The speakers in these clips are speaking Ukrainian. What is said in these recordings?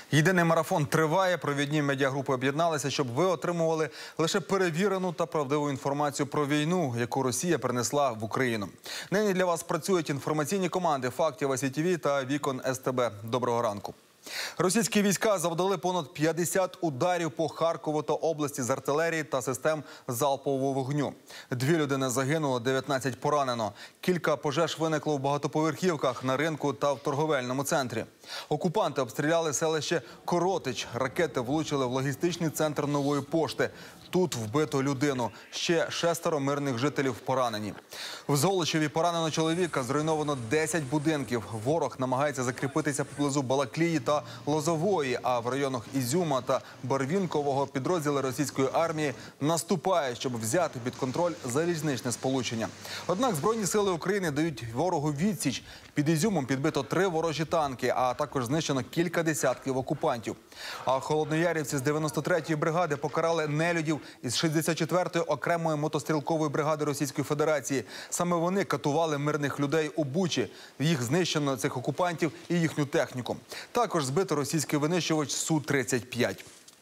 Єдиний марафон триває. Провідні медіагрупи об'єдналися, щоб ви отримували лише перевірену та правдиву інформацію про війну, яку Росія принесла в Україну. Нині для вас працюють інформаційні команди «Фактів СІТВ» та «Вікон СТБ». Доброго ранку. Російські війська завдали понад 50 ударів по Харкову та області з артилерії та систем залпового вогню. 2 людини загинуло, 19 поранено. Кілька пожеж виникло в багатоповерхівках, на ринку та в торговельному центрі. Окупанти обстріляли селище Коротич. Ракети влучили в логістичний центр Нової пошти. Тут вбито людину. Ще 6 мирних жителів поранені. В Золочеві поранено чоловіка, зруйновано 10 будинків. Ворог намагається закріпитися поблизу Балаклії та Лозової, а в районах Ізюма та Барвінкового підрозділи російської армії наступають, щоб взяти під контроль залізничне сполучення. Однак Збройні сили України дають ворогу відсіч. Під Ізюмом підбито 3 ворожі танки, а також знищено кілька десятків окупантів. А холодноярівці з 93-ї бригади покарали нелюдів із 64-ї окремої мотострілкової бригади Російської Федерації. Саме вони катували мирних людей у Бучі. Їх знищено, цих окупантів, і їхню техніку. Також збито російський винищувач Су-35.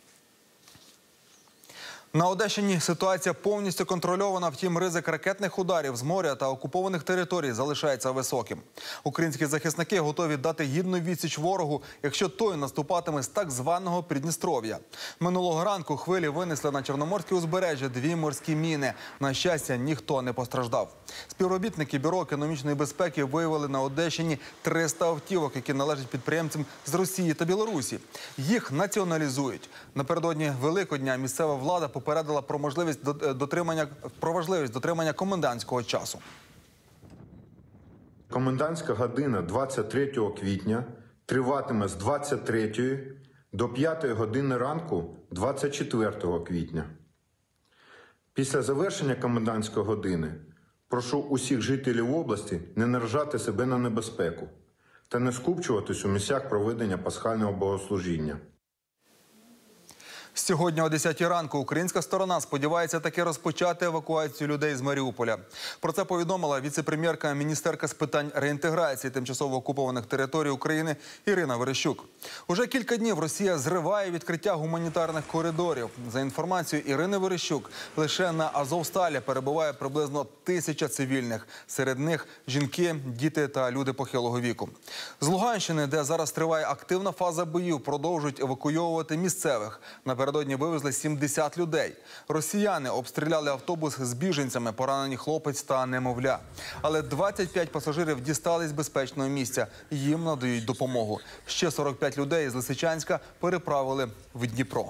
На Одещині ситуація повністю контрольована, втім ризик ракетних ударів з моря та окупованих територій залишається високим. Українські захисники готові дати гідну відсіч ворогу, якщо той наступатиме з так званого Придністров'я. Минулого ранку хвилі винесли на Чорноморське узбережжя 2 морські міни. На щастя, ніхто не постраждав. Співробітники Бюро економічної безпеки виявили на Одещині 300 автівок, які належать підприємцям з Росії та Білорусі. Їх націоналізують. Напередодні Великодня місцева влада попередила про важливість дотримання комендантського часу. Комендантська година 23 квітня триватиме з 23 до 5 години ранку 24 квітня. Після завершення комендантської години прошу усіх жителів області не наражати себе на небезпеку та не скупчуватись у місцях проведення пасхального богослужіння. Сьогодні о 10 ранку українська сторона сподівається таки розпочати евакуацію людей з Маріуполя. Про це повідомила віце-прем'єрка, міністерка з питань реінтеграції тимчасово окупованих територій України Ірина Верещук. Уже кілька днів Росія зриває відкриття гуманітарних коридорів. За інформацією Ірини Верещук, лише на Азовсталі перебуває приблизно 1000 цивільних. Серед них жінки, діти та люди похилого віку. З Луганщини, де зараз триває активна фаза боїв, продовжують евакуйовувати місцевих. Напередодні вивезли 70 людей. Росіяни обстріляли автобус з біженцями, поранені хлопець та немовля. Але 25 пасажирів дістались безпечного місця. Їм надають допомогу. Ще 45 людей з Лисичанська переправили в Дніпро.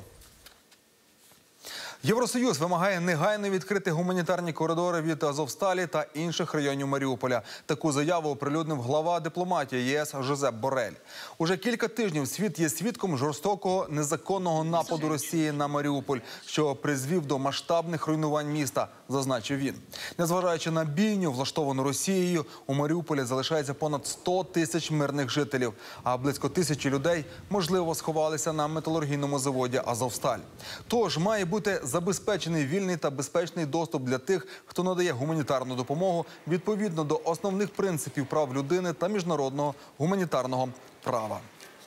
Євросоюз вимагає негайно відкрити гуманітарні коридори від Азовсталі та інших районів Маріуполя. Таку заяву оприлюднив глава дипломатії ЄС Жозеп Борель. Уже кілька тижнів світ є свідком жорстокого незаконного нападу Росії на Маріуполь, що призвів до масштабних руйнувань міста, зазначив він. Незважаючи на бійню, влаштовану Росією, у Маріуполі залишається понад 100 тисяч мирних жителів, а близько 1000 людей, можливо, сховалися на металургійному заводі «Азовсталь». Тож має бути забезпечений вільний та безпечний доступ для тих, хто надає гуманітарну допомогу відповідно до основних принципів прав людини та міжнародного гуманітарного права.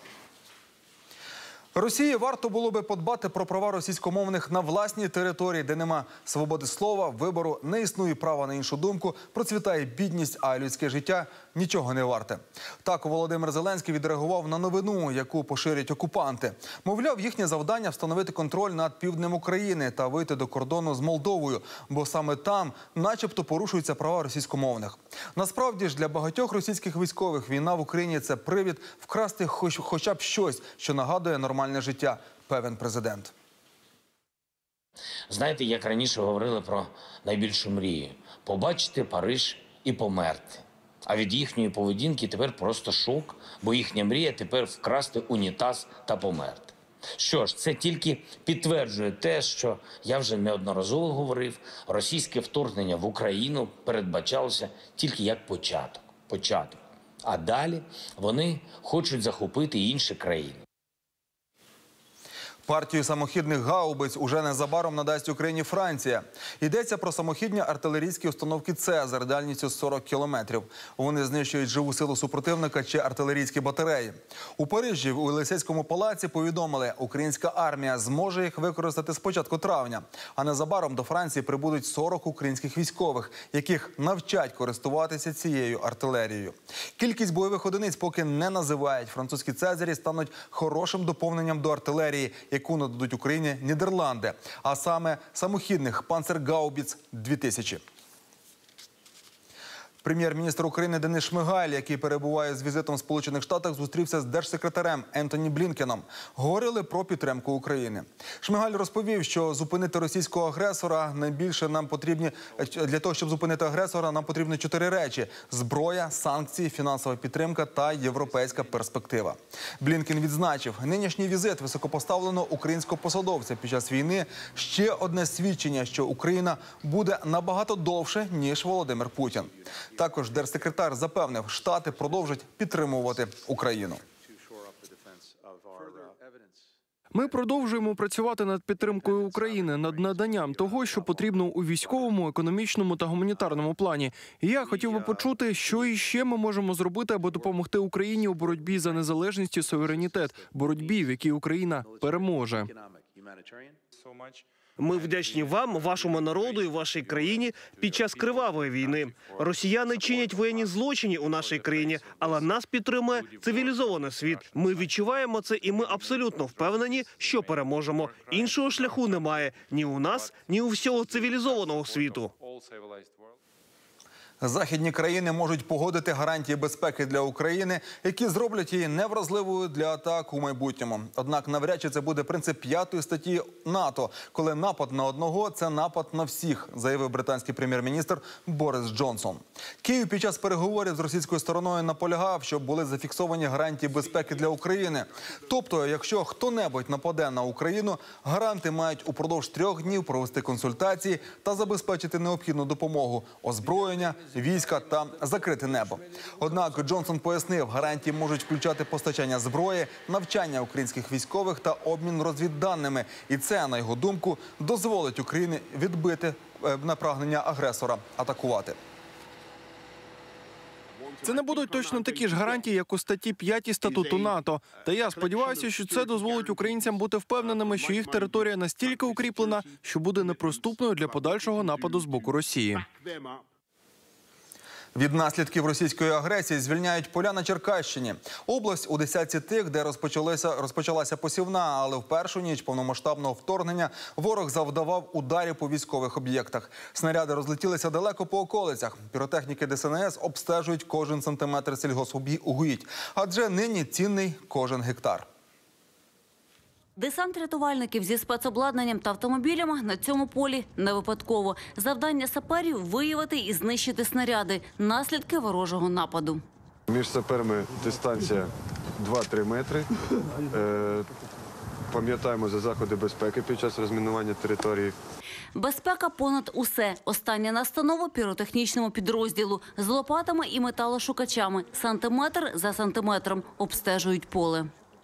Росії варто було би подбати про права російськомовних на власній території, де нема свободи слова, вибору, не існує права на іншу думку, процвітає бідність, а людське життя нічого не варте. Так Володимир Зеленський відреагував на новину, яку поширюють окупанти. Мовляв, їхнє завдання – встановити контроль над півднем України та вийти до кордону з Молдовою, бо саме там начебто порушуються права російськомовних. Насправді ж для багатьох російських військових війна в Україні – це привід вкрасти хоча б щось, що нагадує нормальне життя, певен президент. Знаєте, як раніше говорили про найбільшу мрію – побачити Париж і померти. А від їхньої поведінки тепер просто шок, бо їхня мрія тепер вкрасти унітаз та померти. Що ж, це тільки підтверджує те, що я вже неодноразово говорив, російське вторгнення в Україну передбачалося тільки як початок. А далі вони хочуть захопити інші країни. Партію самохідних гаубиць уже незабаром надасть Україні Франція. Йдеться про самохідні артилерійські установки «Цезар» дальністю 40 кілометрів. Вони знищують живу силу супротивника чи артилерійські батареї. У Парижі у Елисейському палаці повідомили, українська армія зможе їх використати з початку травня. А незабаром до Франції прибудуть 40 українських військових, яких навчать користуватися цією артилерією. Кількість бойових одиниць поки не називають. Французькі «Цезарі» стануть хорошим доповненням до артилерії, яку нададуть Україні Нідерланди, а саме самохідних «Панцергаубіц-2000». Прем'єр-міністр України Денис Шмигаль, який перебуває з візитом в Сполучених Штатах, зустрівся з держсекретарем Ентоні Блінкеном. Говорили про підтримку України. Шмигаль розповів, що зупинити російського агресора для того, щоб зупинити агресора, нам потрібно 4 речі: зброя, санкції, фінансова підтримка та європейська перспектива. Блінкен відзначив, нинішній візит високопоставленого українського посадовця під час війни – ще одне свідчення, що Україна буде набагато довше, ніж Володимир Путін. Також держсекретар запевнив, Штати продовжать підтримувати Україну. Ми продовжуємо працювати над підтримкою України, над наданням того, що потрібно у військовому, економічному та гуманітарному плані. І я хотів би почути, що іще ми можемо зробити, аби допомогти Україні у боротьбі за незалежність і суверенітет, боротьбі, в якій Україна переможе. Ми вдячні вам, вашому народу і вашій країні під час кривавої війни. Росіяни чинять воєнні злочини у нашій країні, але нас підтримує цивілізований світ. Ми відчуваємо це і ми абсолютно впевнені, що переможемо. Іншого шляху немає ні у нас, ні у всього цивілізованого світу. Західні країни можуть погодити гарантії безпеки для України, які зроблять її невразливою для атак у майбутньому. Однак навряд чи це буде принцип 5 статті НАТО, коли напад на одного – це напад на всіх, заявив британський прем'єр-міністр Борис Джонсон. Київ під час переговорів з російською стороною наполягав, щоб були зафіксовані гарантії безпеки для України. Тобто, якщо хто-небудь нападе на Україну, гаранти мають упродовж 3 днів провести консультації та забезпечити необхідну допомогу – озброєння, війська та закрите небо. Однак Джонсон пояснив, гарантії можуть включати постачання зброї, навчання українських військових та обмін розвідданими. І це, на його думку, дозволить Україні відбити прагнення агресора атакувати. Це не будуть точно такі ж гарантії, як у статті 5 статуту НАТО. Та я сподіваюся, що це дозволить українцям бути впевненими, що їх територія настільки укріплена, що буде неприступною для подальшого нападу з боку Росії. Від наслідків російської агресії звільняють поля на Черкащині. Область у десятці тих, де розпочалася посівна, але в першу ніч повномасштабного вторгнення ворог завдавав ударів по військових об'єктах. Снаряди розлетілися далеко по околицях. Піротехніки ДСНС обстежують кожен сантиметр сільгосугідь, адже нині цінний кожен гектар. Десант рятувальників зі спецобладнанням та автомобілями на цьому полі не випадково. Завдання саперів – виявити і знищити снаряди – наслідки ворожого нападу. Між саперами дистанція 2-3 метри. Пам'ятаємо за заходи безпеки під час розмінування території. Безпека понад усе. Остання настанова піротехнічному підрозділу. З лопатами і металошукачами. Сантиметр за сантиметром обстежують поле.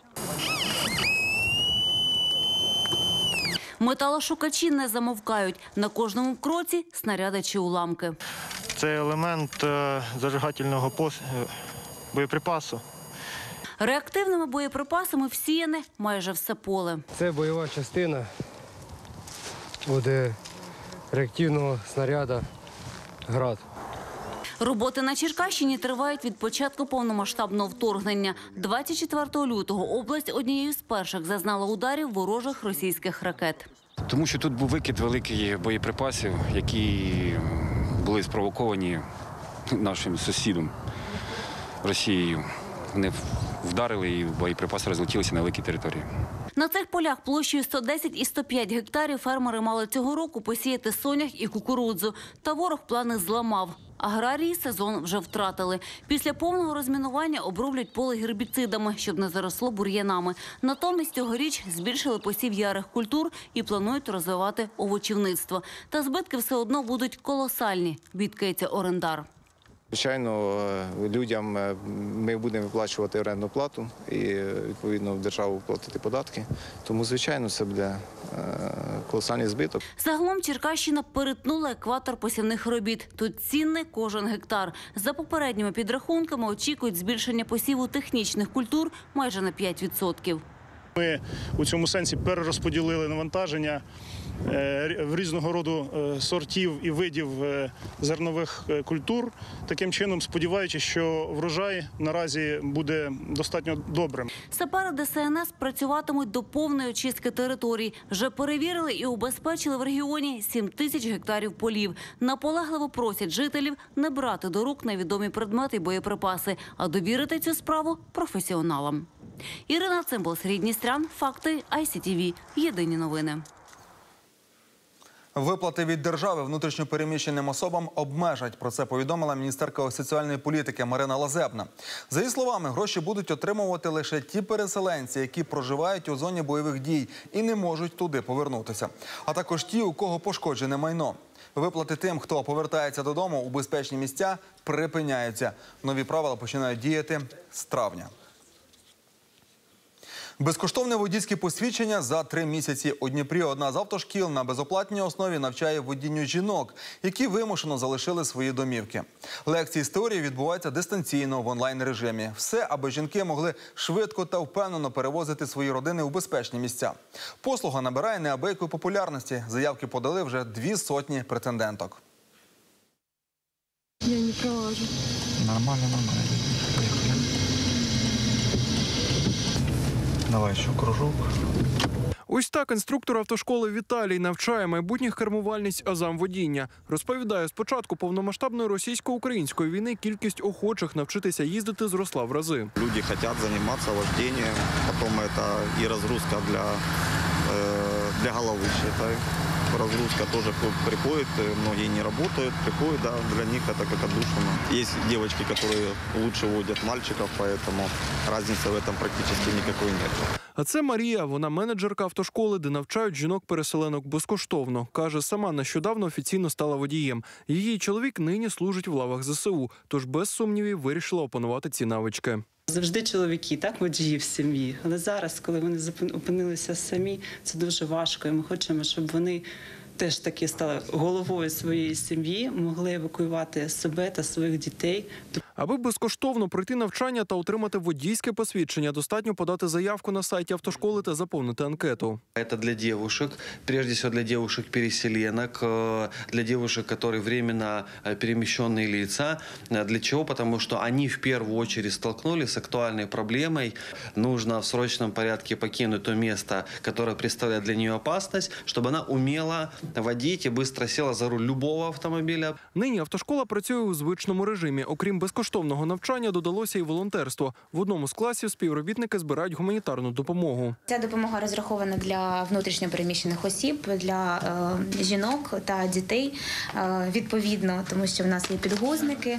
Металошукачі не замовкають. На кожному кроці – снаряди чи уламки. Це елемент зажигательного боєприпасу. Реактивними боєприпасами всіяне майже все поле. Це бойова частина буде реактивного снаряду «Град». Роботи на Черкащині тривають від початку повномасштабного вторгнення. 24 лютого область однією з перших зазнала ударів ворожих російських ракет. Тому що тут був викид великих боєприпасів, які були спровоковані нашим сусідом Росією. Вони вдарили і боєприпаси розлетілися на великій території. На цих полях площею 110 і 105 гектарів фермери мали цього року посіяти сонях і кукурудзу. Та ворог плани зламав. Аграрії сезон вже втратили. Після повного розмінування оброблять поле гербіцидами, щоб не заросло бур'янами. Натомість цьогоріч збільшили посів ярих культур і планують розвивати овочівництво. Та збитки все одно будуть колосальні, бідкається орендар. Звичайно, людям ми будемо виплачувати орендну плату і, відповідно, в державу платити податки. Тому, звичайно, це буде колосальний збиток. Загалом Черкащина перетнула екватор посівних робіт. Тут цінний кожен гектар. За попередніми підрахунками очікують збільшення посіву технічних культур майже на 5%. Ми у цьому сенсі перерозподілили навантаження в різного роду сортів і видів зернових культур, таким чином сподіваючись, що врожай наразі буде достатньо добрим. Сапери ДСНС працюватимуть до повної очистки територій. Вже перевірили і убезпечили в регіоні 7 тисяч гектарів полів. Наполегливо просять жителів не брати до рук невідомі предмети і боєприпаси, а довірити цю справу професіоналам. Ірина Цимбал, Сергій Дністрян, Факти, ICTV. Єдині новини. Виплати від держави внутрішньопереміщеним особам обмежать. Про це повідомила міністерка соціальної політики Марина Лазебна. За її словами, гроші будуть отримувати лише ті переселенці, які проживають у зоні бойових дій і не можуть туди повернутися. А також ті, у кого пошкоджене майно. Виплати тим, хто повертається додому у безпечні місця, припиняються. Нові правила починають діяти з травня. Безкоштовне водійське посвідчення за 3 місяці. У Дніпрі одна з автошкіл на безоплатній основі навчає водінню жінок, які вимушено залишили свої домівки. Лекції з теорії відбуваються дистанційно в онлайн-режимі. Все, аби жінки могли швидко та впевнено перевозити свої родини у безпечні місця. Послуга набирає неабиякої популярності. Заявки подали вже 200 претенденток. Я не провожу. Нормально. Давай ще кружок. Ось так інструктор автошколи Віталій навчає майбутніх кермувальниць азам водіння. Розповідає, з початку повномасштабної російсько-української війни кількість охочих навчитися їздити зросла в рази. Люди хочуть займатися вождінням, потім це і розгрузка для голови, вважаю. Разгрузка тоже приходит, многие не работают, приходят, да, для них это как отдушина. Есть девочки, которые лучше водят мальчиков, поэтому разницы в этом практически никакой нет. А це Марія, вона менеджерка автошколи, де навчають жінок-переселенок безкоштовно. Каже, сама нещодавно офіційно стала водієм. Її чоловік нині служить в лавах ЗСУ, тож без сумнівів вирішила опанувати ці навички. Завжди чоловіки, так, водії в сім'ї. Але зараз, коли вони опинилися самі, це дуже важко. І ми хочемо, щоб вони теж таки стали головою своєї сім'ї, могли евакуювати себе та своїх дітей. Аби безкоштовно пройти навчання та отримати водійське посвідчення, достатньо подати заявку на сайті автошколи та заповнити анкету. Это для девушек, прежде всего для девушек-переселенок, для девушек, которые временно перемещенные лица. Для чего? Потому что они в первую очередь столкнулись с актуальной проблемой. Нужно в срочном порядке покинуть то место, которое представляет для нее опасность, чтобы она умела водить и быстро села за руль любого автомобиля. Нині автошкола працює у звичному режимі. Окрім безкоштовного навчання, додалося і волонтерство. В одному з класів співробітники збирають гуманітарну допомогу. Ця допомога розрахована для внутрішньопереміщених осіб, для жінок та дітей, відповідно, тому що в нас є підгузники.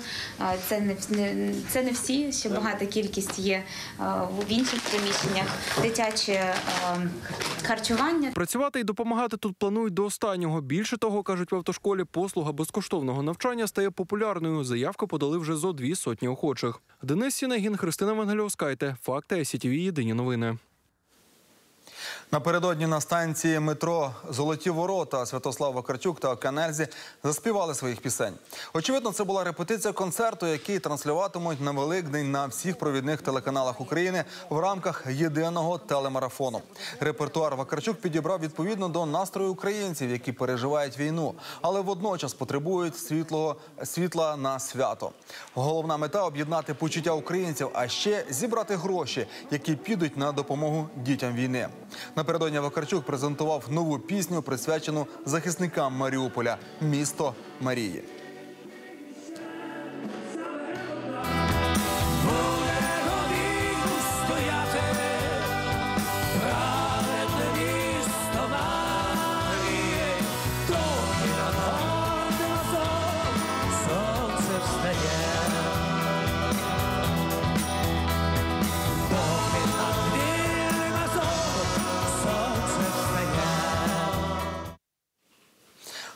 Це не всі, ще багата кількість є в інших приміщеннях, дитяче харчування. Працювати і допомагати тут планують до останнього. Більше того, кажуть в автошколі, послуга безкоштовного навчання стає популярною. Заявку подали вже зо 200 охочих. Денис Сінегін, Христина Вангельовськайте. Факти ICTV. Єдині новини. Напередодні на станції метро «Золоті ворота» Святослав Вакарчук та Окен Ельзі заспівали своїх пісень. Очевидно, це була репетиція концерту, який транслюватимуть на Великдень на всіх провідних телеканалах України в рамках єдиного телемарафону. Репертуар Вакарчук підібрав відповідно до настрою українців, які переживають війну, але водночас потребують світла на свято. Головна мета – об'єднати почуття українців, а ще зібрати гроші, які підуть на допомогу дітям війни. Напередодні Вакарчук презентував нову пісню, присвячену захисникам Маріуполя «Місто Марії».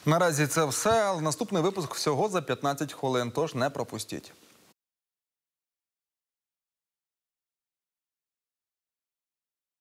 Наразі це все, але наступний випуск всього за 15 хвилин, тож не пропустіть.